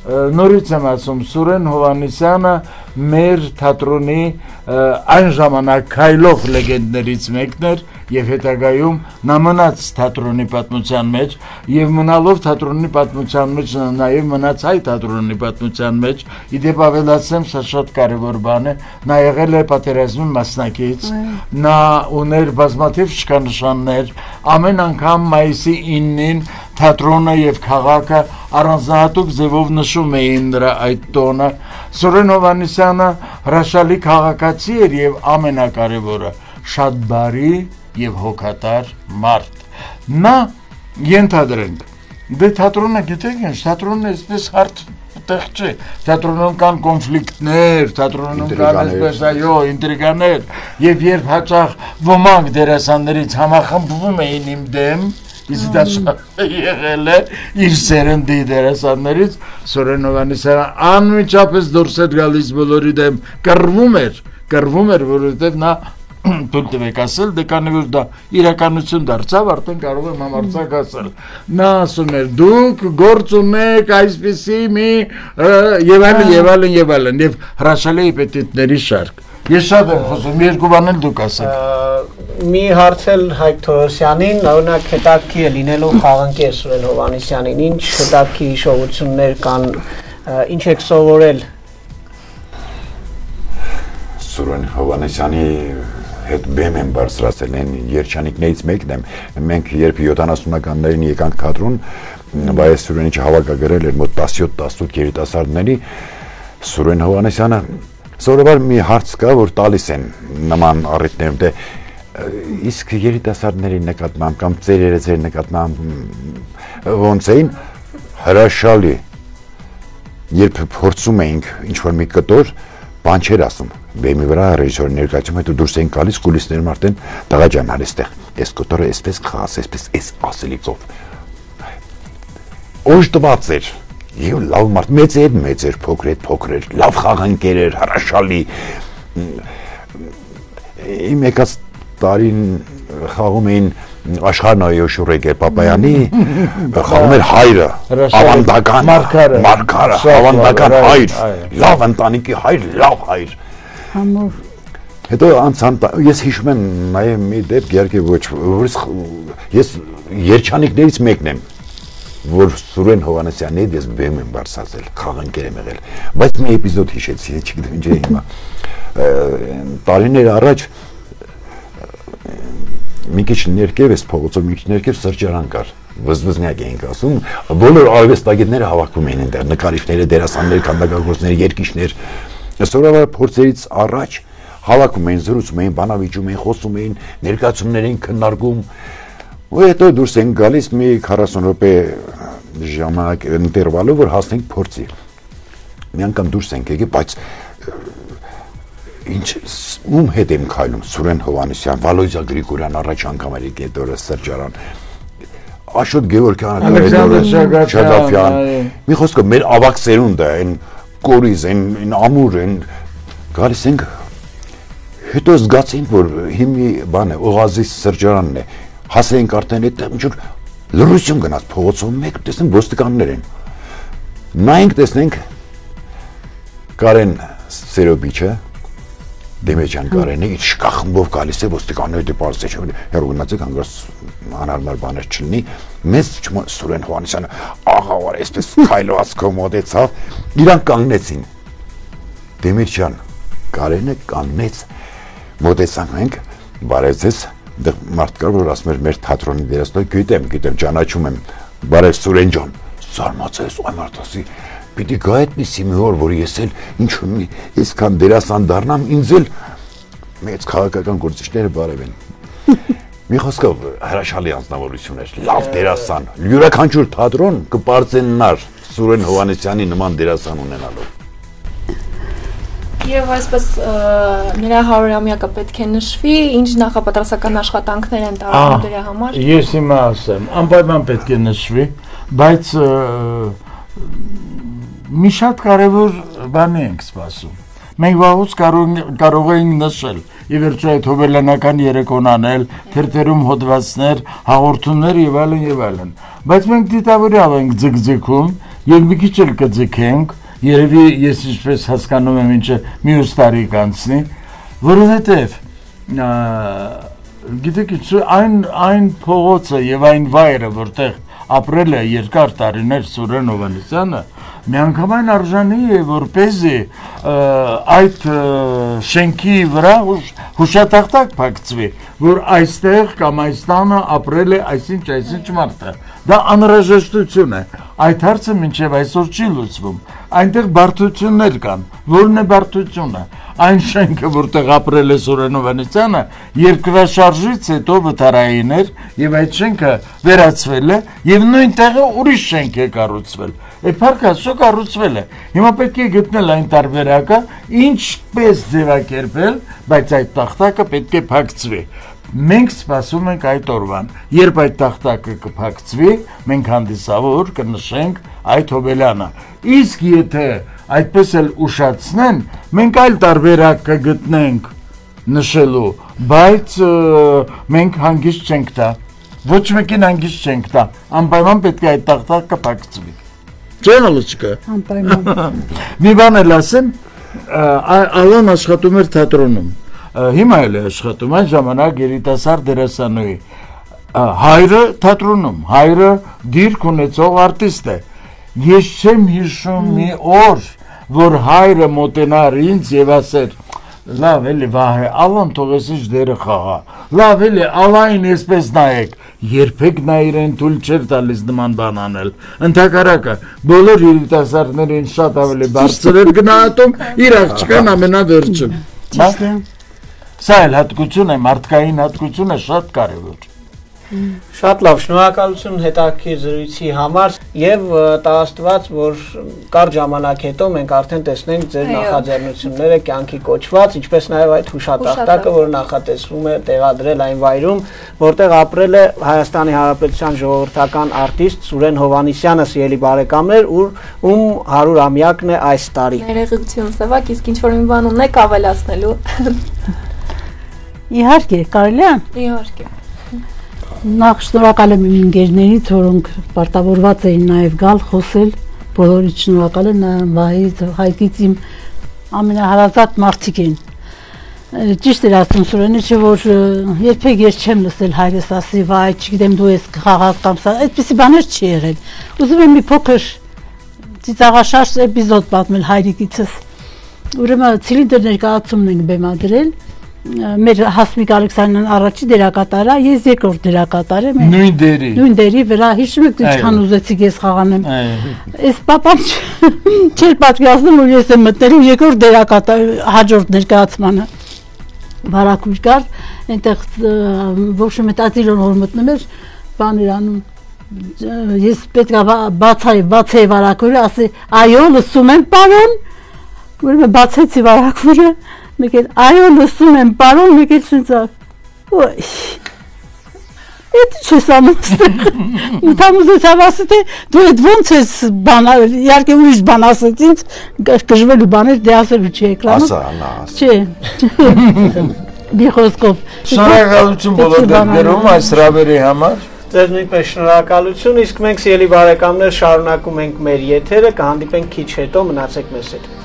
Speaker 4: նորից եմ ասում, Սուրեն Հովհաննիսյանը մեր թատրոնի այն ժամանակ քայլող լեգենդներից մեկն էր եւ հետագայում նա մնաց թատրոնի պատմության մեջ եւ մնալով թատրոնի պատմության մեջ նաեւ մնաց հայ թատրոնի պատմության մեջ իդեպ ավելացեմ սա շատ կարեւոր բան է նա եղել է պատերազմի մասնակից նա ուներ բազմաթիվ շքանշաններ ամեն անգամ մայիսի իննին թատրոնը եւ քաղաքը առանձնահատուկ ձևով նշում էին նրա այդ տոնը Սուրեն Հովհաննիսյանը հրաշալի քաղաքացի էր եւ ամենակարևորը շատ բարի եւ հոգատար մարդ նա ենթադրենք դե թատրոնը գիտեք ինչ թատրոնը այսպես հարթ տեղ չէ թատրոնում կան կոնֆլիկտներ թատրոնում կան այսպես այո ինտրիգաներ եւ երբ հաճախ ոմանք դերասաններից համախմբվում էին իմ դեմ Իսկ դա շատ եղել է իր սերնդի դերասաններից Սուրեն Հովհաննիսյանը անմիջապես դուրս էր գալիս բոլորի դեմ կռվում էր կռվում էր որովհետև նա թույլ տվեք ասել դե քանի որ դա իրականություն դարձավ արդեն կարող եմ համարձակ ասել նա ասում էր դուք գործ ունեք այսպիսի մի եւ այլն եւ այլն եւ այլն եւ հրաշալի էպիթետների շարք Ես շատ եմ խոսում, երկու բան էլ դուք ասեք։
Speaker 2: Մի հարցել Հայկ Թովոսյանին, օրինակ հետաքրքիր է լինելով խաղանկեր Սուրեն Հովհաննիսյանին, ինչ հետաքրքիր հիշողություններ կան, ինչ եք սովորել։
Speaker 5: Սուրեն Հովհաննիսյանի հետ բեմ եմ բարձրացել են երջանիկներից մեկն եմ։ Մենք երբ յոթանասունականներին եկանք թատրոն, բայց Սուրենի չհավաքագրել էր մոտ տասնյոթ տասնութ երիտասարդների, Սուրեն Հովհաննիսյանը Սովորաբար մի հարց կա, որ տալիս են նման առիթներում, դե իսկ երիտասարդների նկատմամբ կամ ծերերը ձեր նկատմամբ ոնց էին հրաշալի, երբ փորձում էինք ինչ-որ մի կտոր, բան չէր ասում, բեմի վրա ռեժիսորի ներկայացում հետո դուրս էին գալիս կուլիսներում արդեն տղա ջան հար էստեղ, այս կտորը այսպես խաղաս, այսպես այս ասելիքով, օժտված էր, Եվ լավ մարդ, մեծ էր, մեծ էր, փոքր էր, փոքր էր, լավ խաղանկեր էր, հրաշալի Իմ եկած տարին խաղում էին Աշխարհնոյի Շուրեգեր Պապայանի խաղում էր հայրը, ավանդական Մարգարը, ավանդական հայր, լավ ընտանիքի հայր, լավ հայր Հետո անցան, ես հիշում եմ նաև մի դեպք, իհարկե ոչ, ես երջանիկներից մեկն եմ որ Սուրեն Հովհաննիսյանի հետ ես բեմ եմ բարձրացել, խաղանկեր եմ եղել, բայց մի էպիզոդ հիշեցի, չգիտեմ ինչ է հիմա։ Տարիներ առաջ մի քիչ ներքև էս փողոցով մի քիչ ներքև սրճարան կար, վզվզնյակ էինք ասում, բոլոր արվեստագետները հավաքվում էին այնտեղ, նկարիչները, դերասաններ, քանդակագործներ, երգիչներ։ Սովորաբար փորձերից առաջ հավաքվում էին, զրուցում էին, բանավիճում էին, խոսում էին, ներկայացումներ էին քննարկում Ու հետո դուրս ենք գալիս մի քառասուն րոպե ժամանակ ինտերվալով, որ հասնենք փորձի։ Մի անգամ դուրս ենք եկել, բայց ինչ ում հետ եմ քայլում, Սուրեն Հովհաննիսյան, Վալոյզա Գրիգորյան, առաջ անգամ էր եկել դուրս սրճարան։ Աշոտ Գևորգյան, Շադաֆյան։ Մի խոսքով մեր ավակ սերունդը, այն կորիզ, այն ամուր, այն գալիս ենք։ Հետո զգացինք, որ հիմի բան է, Օղազի սրճարանն է։ Հասեինք արդեն այդտեղ ինչ-որ լռություն գնաց փողոցով մեկ տեսնենք ոստիկաններ են նայենք տեսնենք Կարեն Սերոբիչը Դեմեջյան Կարենը իր շքախմբով գալիս է ոստիկանները դե պարզ է հերո գնացեք հանգած անհարմար բաներ չլինի մեզ Սուրեն Հովհաննիսյանը աղավար այսպես քայլվածքով մոտեցավ իրանք կանգնեցին Դեմեջյան Կարենը կանգնեց մոտեցանք մենք բարեզես Դեռ մարդ կար, որ ասում էր մեր թատրոնի դերասանուհի, գիտեմ, գիտեմ, ճանաչում եմ, բարև Սուրեն ջան, զարմացած, այ մարդ ասի, պիտի գա այդպիսի մի օր, որ ես էլ ինչ-որ մի այսքան դերասան դառնամ, ինձ էլ մեծ քաղաքական գործիչները բարև են։ Մի խոսքով հրաշալի անձնավորություն էր, լավ դերասան, յուրաքանչյուր թատրոն կպարծենար Սուրեն Հովհաննիսյանի նման դերասան ունենալով։
Speaker 1: Եվ այսպես նրա հարյուրամյակը պետք է նշվի, ինչ նախապատրաստական աշխատանքներ են տարվում դրա համար։
Speaker 4: Ես հիմա ասեմ, անպայման պետք է նշվի, բայց մի շատ կարևոր բան ենք սպասում։ Մենք վաղուց կարող էինք նշել, ի վերջո այդ հոբելյանական երեկոն անել, թերթերում հոդվածներ, հաղորդումներ եւ այլն եւ այլն։ Բայց մենք դիտավորյալ ենք ձգձգում Եվ մի քիչ էլ կձգենք, երևի ես ինչպես հասկանում եմ ինչը մյուս տարի կանցնի, որովհետև գիտեք այն այն փողոցը եւ այն վայրը, որտեղ ապրել է երկար տարիներ Սուրեն Հովհաննիսյանը, միանգամայն արժանի է, որպեսզի այդ շենքի վրա հուշատախտակ փակցվի, որ այստեղ կամ այս տանը ապրել է այսինչ այսինչ մարդը։ Դա անհրաժեշտություն է։ Այդ հարցը մինչև այսօր չի լուծվում։ Այնտեղ բարդություններ կան։ Որն է բարդությունը։ Այն շենքը, որտեղ ապրել է Սուրեն Հովհաննիսյանը, երկրաշարժից հետո վթարային էր եւ այդ շենքը վերացվել է եւ նույն տեղը ուրիշ շենք է կառուցվել։ Է փառքաստու կառուցվել է։ Հիմա պետք է գտնել այն տարբերակը, ինչպես ձևակերպել, բայց այդ տախտակը պետք է փակցվի։ Մենք սպասում ենք այդ օրվան, երբ այդ տախտակը կփակցվի, մենք հանդիսավոր կնշենք այդ հոբելյանը։ Իսկ եթե այդպես էլ ուշացնեն, մենք այլ տարբերակ կգտնենք նշելու, բայց մենք հանգիստ չենք տա, ոչ մեկին հանգիստ չենք տա, անպայման պետք է այդ տախտակը փակցվի։ Չէ՞ հալուչկա։
Speaker 6: Անպայման։
Speaker 4: Մի բան էլ ասեմ, Ալան աշխատում էր թատրոնում։ Հիմա էլ է աշխատում, այն ժամանակ երիտասարդ դերասանուհի։ Հայրը թատրոնում, հայրը դիրք ունեցող արտիստ է։ Ես չեմ հիշում մի օր, որ հայրը մոտենար ինձ եւ ասեր. լավ էլի վահե, Ալան թողես ինչ դերը խաղա։ Լավ էլի, Ալային էսպես նայեք։ Երբեք նա իրեն թույլ չէր տալիս նման բան անել։ Ընդհակառակը, բոլոր երիտասարդներին շատ ավելի բարձր էր գնահատում իր աղջկան ամենավերջում։ Սա էլ հատկություն է, մարդկային հատկություն է շատ կարևոր։
Speaker 2: Շատ լավ, շնորհակալություն հետաքրքիր զրույցի համար եւ տա Աստված, որ կարճ ժամանակ հետո մենք արդեն տեսնենք ձեր նախաձեռնությունները կյանքի կոչված, ինչպես նաեւ այդ հուշատախտակը, որ նախատեսվում է տեղադրել այն վայրում, որտեղ ապրել է Հայաստանի Հանրապետության ժողովրդական արտիստ Սուրեն Հովհաննիսյանը, սիրելի բարեկամներ, ում հարյուրամյակն է այս տարի։
Speaker 1: Ներողություն, Սևակ, իսկ ինչ որ մի բան ունեք ավելացնելու։
Speaker 6: Իհարկե, կարելի է։
Speaker 1: Իհարկե։
Speaker 6: Նախ շնորհակալ եմ իմ ընկերներից, որոնք պարտավորված էին նաև գալ խոսել, բոլորից շնորհակալ եմ Վահից, Հայկից իմ ամենահարազատ մարդիկ են։ Ճիշտ էր ասում Սուրենը, չէ որ երբեք ես չեմ լսել հայրս ասի, վայ, չգիտեմ դու ես խաղաս կամ սա, այդպիսի բաներ չի եղել։ Ուզում եմ մի փոքր ծիծաղաշարժ էպիզոդ պատմել հայրիկիցս։ Ուրեմն ցիլինդր ներկայացումն ենք բեմադրել։ Մեր Հասմիկ Ալեքսանյան առաջի դերակատարը, ես երկրորդ դերակատար եմ։
Speaker 4: Նույն դերի։
Speaker 6: Նույն դերի վրա հիշում եք ինչքան ուզեցիք ես խաղանեմ։ Այս պապան չէր պատկերացնում, որ ես եմ մտնել երկրորդ դերակատար հաջորդ ներկայացմանը։ Բարակույր կար, այնտեղ ոչ մտածիլոն որ մտնում էր, բաներ անում։ Ես պետք է բացայի, բացեի վարակույրը, ասի, այո, լսում եմ, պարոն։ Ուրեմն բացեցի վարակույրը։ Մեկ էլ այո լսում եմ, պարոն, մեկ էլ ցույցա։ Ոյ։ Էդ չես անում։ Մտամուզեցավ ասի թե դու այդ ոնց ես բան, իհարկե ուրիշ բան ասեց ինձ, կժվելու բաներ դե ասելու չի էկրանում։ Ասա, նա ասա։ Չէ։ Մի խոսքով։
Speaker 4: Շնորհակալություն բոլոր դեպքերում այս հրավերի համար։
Speaker 2: Ձեզ նույնպես շնորհակալություն, իսկ մենք սիրելի բարեկամներ շարունակում ենք մեր եթերը, կհանդիպենք քիչ հետո, մնացեք մեզ հետ։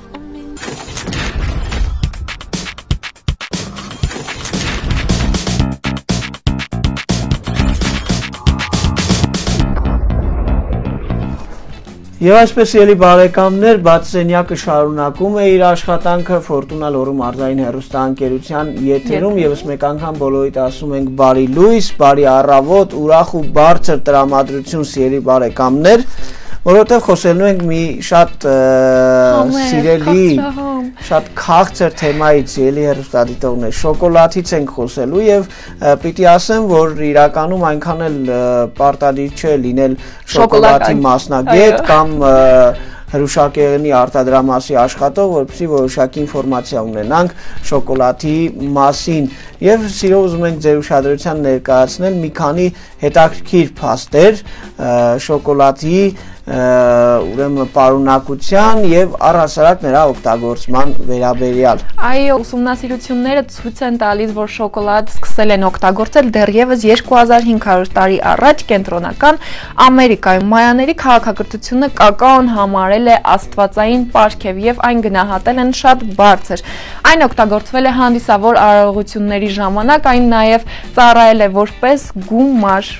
Speaker 2: Եվ այսպես ելի բարեկամներ, Բացենյակը շարունակում է իր աշխատանքը Ֆորտունա Լոռու մարզային հեռուստաընկերության եթերում, եւս մեկ անգամ բոլորիդ ասում ենք բարի լույս, բարի առավոտ, ուրախ ու բարձր տրամադրություն սիրելի բարեկամներ, որովհետև խոսելու ենք մի շատ սիրելի, շատ քաղցր թեմայից ելի հեռուստադիտողներ, շոկոլադից ենք խոսելու եւ պիտի ասեմ, որ իրականում այնքան էլ պարտադիր չէ լինել շոկոլադի մասնագետ կամ հրուշակեղենի արտադրամասի աշխատող, որպեսզի որոշակի ինֆորմացիա ունենանք շոկոլադի մասին եւ սիրով ուզում ենք ձեր ուշադրության ներկայացնել մի քանի հետաքրքիր փաստեր շոկոլադի ուրեմն պարունակության եւ առհասարակ նրա օգտագործման վերաբերյալ։
Speaker 1: Այո, ուսումնասիրությունները ցույց են տալիս, որ շոկոլադ սկսել են օգտագործել դեռևս երկու հազար հինգ հարյուր տարի առաջ կենտրոնական Ամերիկայում։ Մայաների քաղաքակրթությունը կակաոն համարել է աստվածային պարգև եւ այն գնահատել են շատ բարձր։ Այն օգտագործվել է հանդիսավոր արարողությունների ժամանակ, այն նաեւ ծառայել է որպես գումար։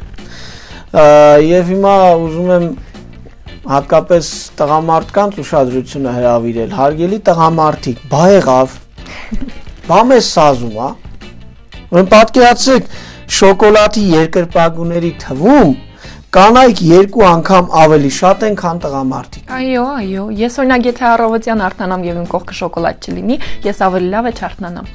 Speaker 2: Եվ հիմա ուզում եմ հատկապես տղամարդկանց ուշադրությունը հրավիրել, հարգելի տղամարդիկ, բա եղավ, բա մեզ սազում, հա, ուրեմն պատկերացրեք շոկոլադի երկրպագուների թվում կանայք երկու անգամ ավելի շատ են, քան տղամարդիկ։
Speaker 1: Այո, այո, ես օրինակ եթե առավոտյան արթնանամ եւ իմ կողքը շոկոլադ չլինի, ես ավելի լավ է չարթնանամ։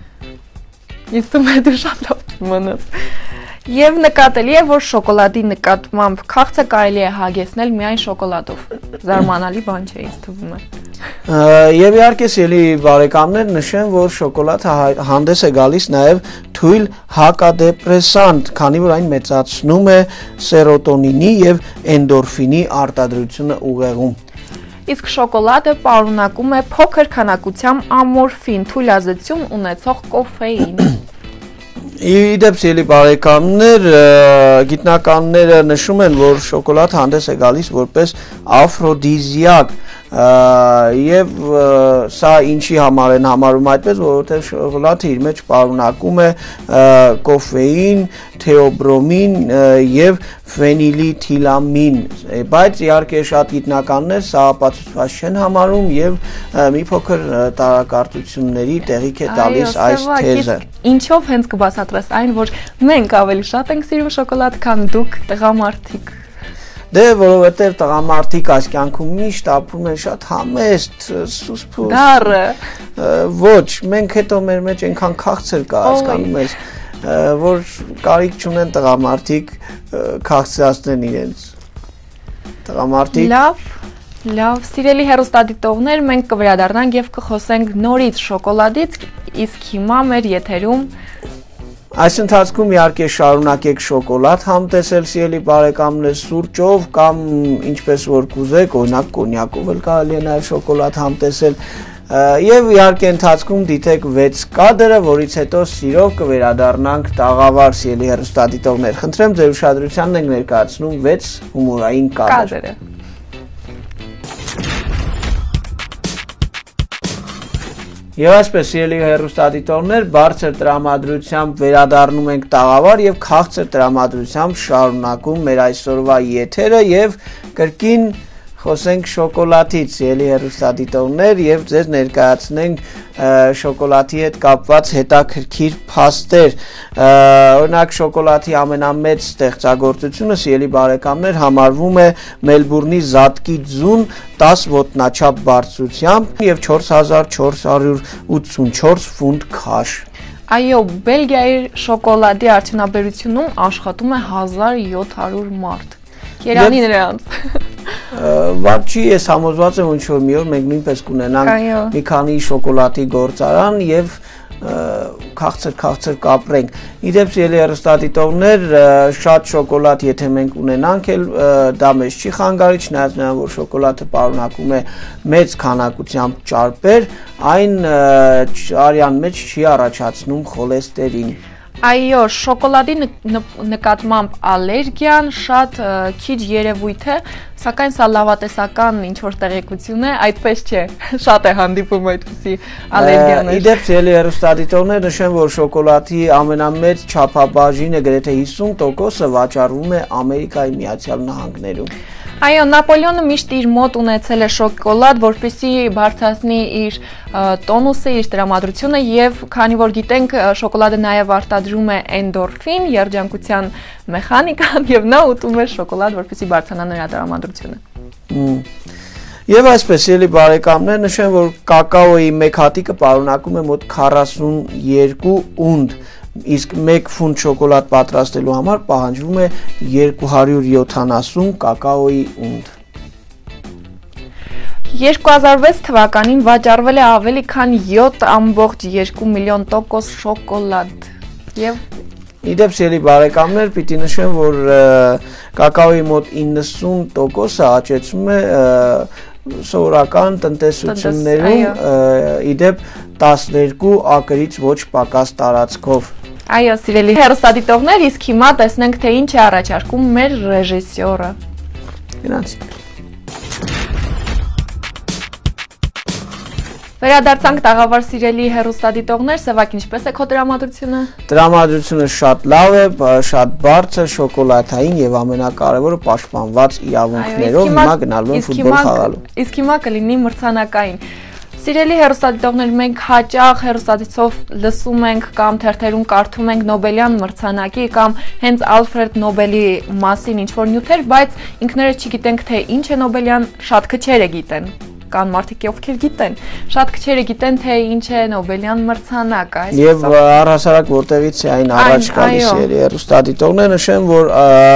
Speaker 1: Ես թվում է դու շատ լավ մնաս։ Եվ նկատելի է, որ շոկոլադի նկատմամբ քաղցը կարելի է հագեցնել միայն շոկոլադով։ Զարմանալի բան չէ, ինձ թվում է։
Speaker 2: Եվ իհարկե սիրելի բարեկամներ, նշեմ, որ շոկոլադը հանդես է գալիս նաև թույլ հակադեպրեսանտ, քանի որ այն մեծացնում է սերոտոնինի եւ էնդորֆինի արտադրությունը ուղեղում։
Speaker 1: Իսկ շոկոլադը պարունակում է փոքր քանակությամբ ամորֆին, թույլաձգություն ունեցող կոֆեին։
Speaker 2: Իդեպ սիրելի բարեկամներ, գիտնականները նշում են, որ շոկոլադը հանդես է գալիս որպես աֆրոդիզիակ եւ սա ինչի համար են համարում այդպես, որովհետեւ շոկոլադը իր մեջ պարունակում է կոֆեին, թեոբրոմին եւ ֆենիլիթիլամին, բայց իհարկե շատ գիտնականներ սա ապացուցված չեն համարում եւ մի փոքր տարակարծությունների տեղիք է տալիս այս թեզը։
Speaker 1: Ինչով հենց կբացատրես այն, որ մենք ավելի շատ ենք սիրում շոկոլադ, քան դուք տղամարդիկ։
Speaker 2: Դե որովհետև տղամարդիկ այս կյանքում միշտ ապրում են շատ համեստ, սուսփուս։
Speaker 1: Դառը։
Speaker 2: Ոչ, մենք հետո մեր մեջ այնքան քաղցր կա, հասկանում ես, որ կարիք չունեն տղամարդիկ քաղցրացնեն իրենց։ Տղամարդիկ։
Speaker 1: Լավ, լավ, սիրելի հեռուստադիտողներ, մենք կվերադառնանք եւ կխոսենք նորից շոկոլադից, իսկ հիմա մեր եթերում
Speaker 2: Այս ընթացքում իհարկե շարունակեք շոկոլադ համտեսել սիրելի բարեկամներ սուրճով կամ ինչպես որ կուզեք, օրինակ կոնյակով էլ կարելի է նաև շոկոլադ համտեսել եւ իհարկե ընթացքում դիտեք վեց կադրը, որից հետո սիրով կվերադառնանք տաղավար սիրելի հեռուստադիտողներ։ Խնդրեմ ձեր ուշադրությանն ենք ներկայացնում վեց հումորային կադրը։ Եվ այսպես սիրելի հեռուստադիտողներ, բարձր տրամադրությամբ վերադառնում ենք տաղավար եւ քաղցր տրամադրությամբ շարունակում մեր այսօրվա եթերը եւ կրկին խոսենք շոկոլադից, սիրելի հեռուստադիտողներ, եւ ձեզ ներկայացնենք շոկոլադի հետ կապված հետաքրքիր փաստեր։ Օրինակ շոկոլադի ամենամեծ ստեղծագործությունը, սիրելի բարեկամներ, համարվում է Մելբուրնի Զատկի ձուն տաս ոտնաչափ բարձրությամբ եւ չորս հազար չորս հարյուր ութսունչորս ֆունտ քաշ։
Speaker 1: Այո, Բելգիայի շոկոլադի արդյունաբերությունում աշխատում է հազար յոթ հարյուր մարդ։ Երանի նրանց։
Speaker 2: Վատ չի, ես համոզված եմ, ինչ-որ մի օր մենք նույնպես կունենանք մի քանի շոկոլադի գործարան եւ քաղցր-քաղցր կապրենք։ Իդեպ սիրելի հեռուստադիտողներ, շատ շոկոլադ եթե մենք ունենանք էլ դա մեզ չի խանգարի, չնայած նրան, որ շոկոլադը պարունակում է մեծ քանակությամբ ճարպեր, այն արյան մեջ չի առաջացնում խոլեստերին։
Speaker 1: Այո, շոկոլադի նկատմամբ ալերգիան շատ քիչ երևույթ է, սակայն սա լավատեսական ինչ-որ տեղեկություն է, այդպես չէ, շատ է հանդիպում այդպիսի ալերգիաներ։
Speaker 2: Իդեպ սիրելի հեռուստադիտողներ, նշեմ, որ շոկոլադի ամենամեծ չափաբաժինը գրեթե հիսուն տոկոսը վաճառվում է Ամերիկայի Միացյալ Նահանգներում։
Speaker 1: Այո, Նապոլեոնը միշտ իր մոտ ունեցել է շոկոլադ, որպեսզի բարձրացնի իր տոնուսը, իր տրամադրությունը եւ քանի որ գիտենք շոկոլադը նաեւ արտադրում է էնդորֆին, երջանկության մեխանիկան եւ նա ուտում է շոկոլադ, որպեսզի բարձրանա նրա տրամադրությունը։
Speaker 2: Եվ այսպես ելի բարեկամներ, նշեմ, որ կակաոյի մեկ հատիկը պարունակում է մոտ քառասունյոթ ունդ, իսկ մեկ ֆունտ շոկոլադ պատրաստելու համար պահանջվում է երկու հարյուր յոթանասուն կակաոյի ունդ։
Speaker 1: երկու հազար վեց թվականին վաճառվել է ավելի քան յոթ ամբողջ երկու միլիոն տոկոս շոկոլադ։ Եվ
Speaker 2: Իդեպ սիրելի բարեկամներ, պիտի նշեմ, որ կակաոյի մոտ իննսուն տոկոսը աճեցում է սովորական տնտեսություններում իդեպ տասներկու ակրից ոչ պակաս տարածքով։
Speaker 1: Այո, սիրելի հեռուստադիտողներ, իսկ հիմա տեսնենք, թե ինչ է առաջարկում մեր ռեժիսորը։
Speaker 2: Գնացինք։
Speaker 1: Վերադարձանք տաղավար սիրելի հեռուստադիտողներ, Սևակ, ինչպես է քո տրամադրությունը։
Speaker 2: Տրամադրությունը շատ լավ է, շատ բարձր, շոկոլադային եւ ամենակարևորը պաշտպանված իրավունքներով հիմա գնալու են ֆուտբոլ խաղալու։
Speaker 1: Իսկ հիմա կլինի մրցանակային։ Սիրելի հեռուստադիտողներ, մենք հաճախ հեռուստացով լսում ենք կամ թերթերում կարդում ենք Նոբելյան մրցանակի կամ հենց Ալֆրեդ Նոբելի մասին ինչ-որ նյութեր, բայց ինքներս չգիտենք, թե ինչ է Նոբելյան, շատ քչերը գիտեն։ Կան մարդիկ, ովքեր գիտեն, շատ քչերը գիտեն, թե ինչ է Նոբելյան մրցանակը, այսպես։
Speaker 2: Եվ առհասարակ որտեղից է այն առաջ գալիս հեռուստադիտողներ, նշեմ, որ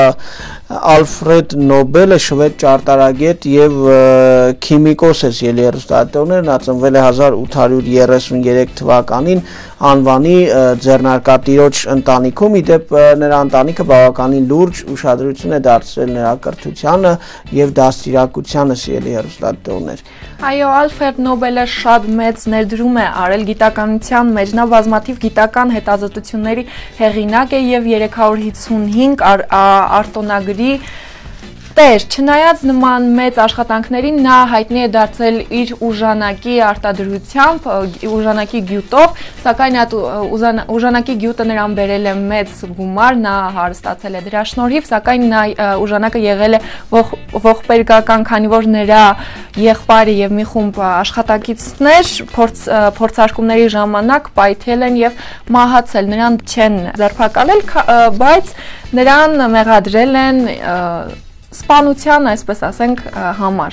Speaker 2: Ալֆրեդ Նոբելը շվեդ ճարտարագետ եւ քիմիկոս է, ելի հեռուստադիտողներ, նա ծնվել է հազար ութ հարյուր երեսուներեք թվականին անվանի ձեռնարկատիրոջ ընտանիքում, իդեպ նրա ընտանիքը բավականին լուրջ ուշադրություն է դարձրել նրա կրթությանը եւ դաստիարակությանը, ելի հեռուստադիտողներ։
Speaker 1: Այո, Ալֆրեդ Նոբելը շատ մեծ ներդրում է արել գիտականության մեջ, նա բազմաթիվ գիտական հետազոտությունների հեղինակ է եւ երեք հարյուր հիսունհինգ արտոնագրի տեր, չնայած նման մեծ աշխատանքներին նա հայտնի է դարձել իր ուժանակի արտադրությամբ, ուժանակի գյուտով, սակայն այդ ուժանակի գյուտը նրան բերել է մեծ գումար, նա հարստացել է դրա շնորհիվ, սակայն նա ուժանակը եղել է ողբերգական, քանի որ նրա եղբայրը եւ մի խումբ աշխատակիցներ փորձարկումների ժամանակ պայթել են եւ մահացել, նրան չեն ձերբակալել, բայց նրան մեղադրել են սպանության, այսպես ասենք, համար։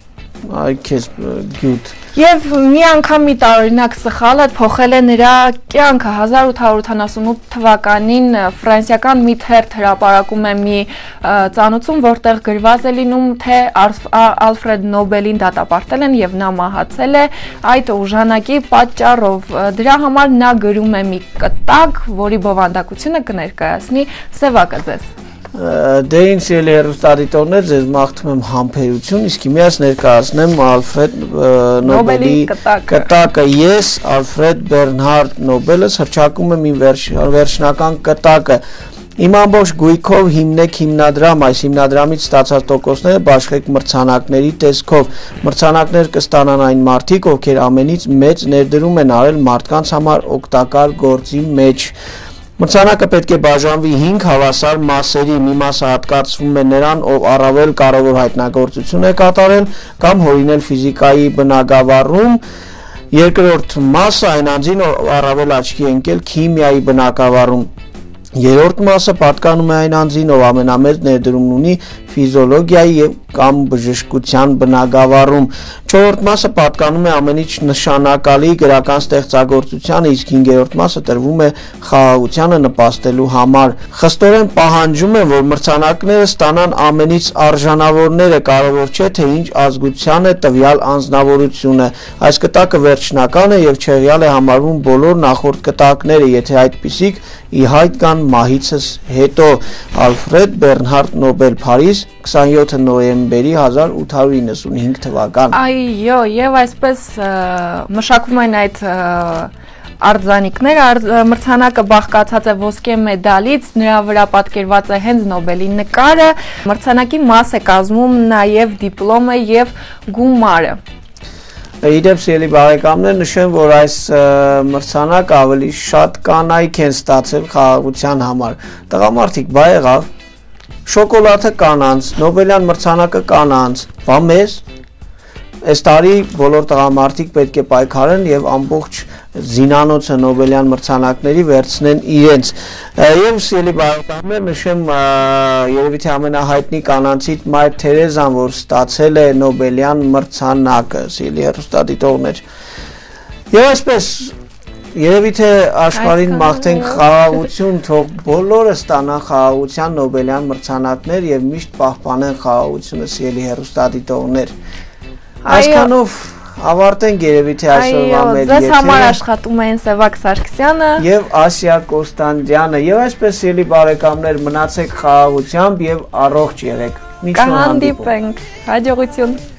Speaker 2: Այ քեզ գյուտ։
Speaker 1: Եվ մի անգամ մի տարօրինակ սխալը փոխել է նրա կյանքը հազար ութ հարյուր ութանասունութ թվականին ֆրանսիական մի թերթ հրապարակում է մի ծանոթում, որտեղ գրված է լինում, թե Ալֆրեդ Նոբելին դատապարտել են եւ նա մահացել է այդ ուժանակի պատճառով։ Դրա համար նա գրում է մի կտակ, որի բովանդակությունը կներկայացնի Սևակը ձեզ։
Speaker 2: Դե ինձ ելի հեռուստադիտողներ, ձեզ մաղթում եմ համբերություն, իսկ հիմա ներկայացնեմ Ալֆրեդ Նոբելի կտակը։ Ես Ալֆրեդ Բերնհարդ Նոբելս հռչակում եմ իմ վերջնական կտակը։ Իմ ամբողջ գույքով հիմնեք հիմնադրամ, այս հիմնադրամից ստացած տոկոսները բաշխեք մրցանակների տեսքով։ Մրցանակներ կստանան այն մարդիկ, ովքեր ամենից մեծ ներդրում են արել մարդկանց համար օգտակար գործի մեջ։ Մրցանակը պետք է բաժանվի հինգ հավասար մասերի, մի մասը հատկացվում է նրան, ով առավել կարևոր հայտնագործություն է կատարել կամ հորինել ֆիզիկայի բնագավառում, երկրորդ մասը այն անձին, ով առավել աչքի է ընկել քիմիայի բնագավառում, երրորդ մասը պատկանում է այն անձին, ով ամենամեծ ներդրումն ունի ֆիզիոլոգիայի եւ կամ բժշկության բնագավառում, չորրորդ մասը պատկանում է ամենից նշանակալի գրական ստեղծագործությանը, իսկ հինգերորդ մասը տրվում է խաղաղությանը նպաստելու համար։ Խստորեն պահանջում եմ, որ մրցանակները ստանան ամենից արժանավորները, կարևոր չէ, թե ինչ ազգության է տվյալ անձնավորությունը։ Այս կտակը վերջնական է եւ չեղյալ է համարվում բոլոր նախորդ կտակները, եթե այդպիսիք ի հայտ կան մահիցս հետո։ Ալֆրեդ Բերնհարդ Նոբել, Փարիզ, քսանյոթ նոյեմբերի հազար ութ հարյուր իննսունհինգ թվական։
Speaker 1: Այո, եւ այսպես մշակվում են այդ արձանիկները, մրցանակը բաղկացած է ոսկե մեդալից, նրա վրա պատկերված է հենց Նոբելի նկարը, մրցանակի մաս է կազմում նաեւ դիպլոմը եւ գումարը։
Speaker 2: Իդեպ սիրելի բարեկամներ, նշեմ, որ այս մրցանակը ավելի շատ կանայք են ստացել խաղաղության համար։ Տղամարդիկ, բա եղավ, շոկոլադը կանանց, Նոբելյան մրցանակը կանանց, բա մեզ։ Այս տարի բոլոր տղամարդիկ պետք է պայքարեն եւ ամբողջ զինանոցը Նոբելյան մրցանակների վերցնեն իրենց։ Եվ սիրելի բարեկամներ, նշեմ երևի թե ամենահայտնի կանանցից Մայր Թերեզան, որ ստացել է Նոբելյան մրցանակը, սիրելի հեռուստադիտողներ։ Եվ այսպես երևի թե աշխարհին մաղթենք խաղաղություն, թող բոլորը ստանան խաղաղության Նոբելյան մրցանակներ եւ միշտ պահպանեն խաղաղությունը, սիրելի հեռուստադիտողներ։ Այսքանով ավարտենք երևի թե այսօրվա մեր
Speaker 1: եթերը։ Այո, ձեզ համար աշխատում են Սևակ Սարգսյանը
Speaker 2: եւ Ասիա Կոստանդյանը եւ այսպես ելի բարեկամներ մնացեք խաղաղությամբ եւ առողջ եղեք։
Speaker 1: Կհանդիպենք, հաջողություն։